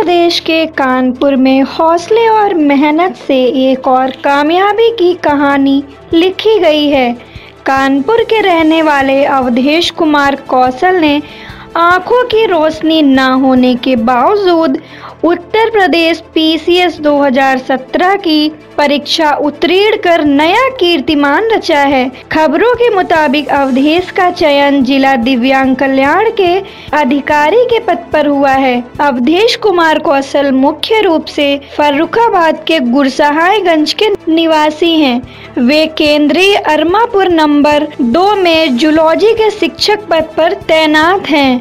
प्रदेश के कानपुर में हौसले और मेहनत से एक और कामयाबी की कहानी लिखी गई है। कानपुर के रहने वाले अवधेश कुमार कौशल ने आंखों की रोशनी न होने के बावजूद उत्तर प्रदेश पीसीएस 2017 की परीक्षा उत्तीर्ण कर नया कीर्तिमान रचा है। खबरों के मुताबिक अवधेश का चयन जिला दिव्यांग कल्याण के अधिकारी के पद पर हुआ है। अवधेश कुमार कौशल मुख्य रूप से फर्रुखाबाद के गुरसहायगंज के निवासी हैं। वे केंद्रीय अरमापुर नंबर 2 में जूलॉजी के शिक्षक पद पर तैनात हैं।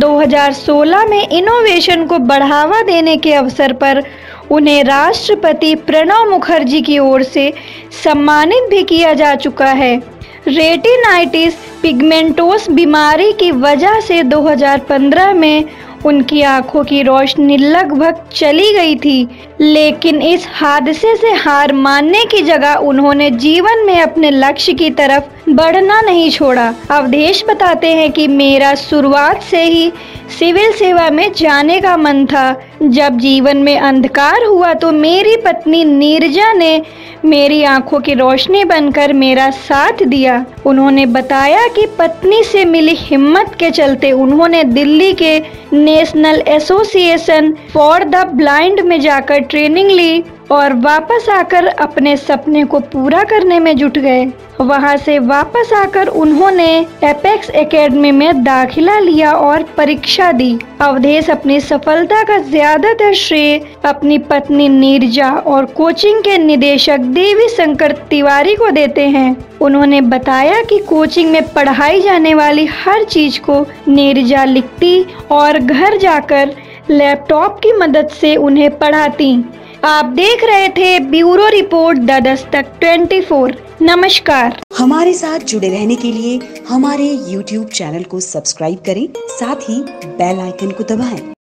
2016 में इनोवेशन को बढ़ावा देने के अवसर पर उन्हें राष्ट्रपति प्रणब मुखर्जी की ओर से सम्मानित भी किया जा चुका है। रेटिनाइटिस पिगमेंटोस बीमारी की वजह से 2015 में उनकी आंखों की रोशनी लगभग चली गई थी, लेकिन इस हादसे से हार मानने की जगह उन्होंने जीवन में अपने लक्ष्य की तरफ बढ़ना नहीं छोड़ा। अवधेश बताते हैं कि मेरा शुरुआत से ही सिविल सेवा में जाने का मन था। जब जीवन में अंधकार हुआ तो मेरी पत्नी नीरजा ने मेरी आंखों की रोशनी बनकर मेरा साथ दिया। उन्होंने बताया कि पत्नी से मिली हिम्मत के चलते उन्होंने दिल्ली के national association for the blind में जाकर ट्रेनिंग ली और वापस आकर अपने सपने को पूरा करने में जुट गए। वहां से वापस आकर उन्होंने एपेक्स एकेडमी में दाखिला लिया और परीक्षा दी। अवधेश अपनी सफलता का ज्यादातर श्रेय अपनी पत्नी नीरजा और कोचिंग के निदेशक देवी शंकर तिवारी को देते हैं। उन्होंने बताया कि कोचिंग में पढ़ाई जाने वाली हर चीज को नीरजा लिखती और घर जाकर लैपटॉप की मदद से उन्हें पढ़ाती। आप देख रहे थे ब्यूरो रिपोर्ट द दस्तक 24। नमस्कार। हमारे साथ जुड़े रहने के लिए हमारे YouTube चैनल को सब्सक्राइब करें, साथ ही बेल आइकन को दबाएं।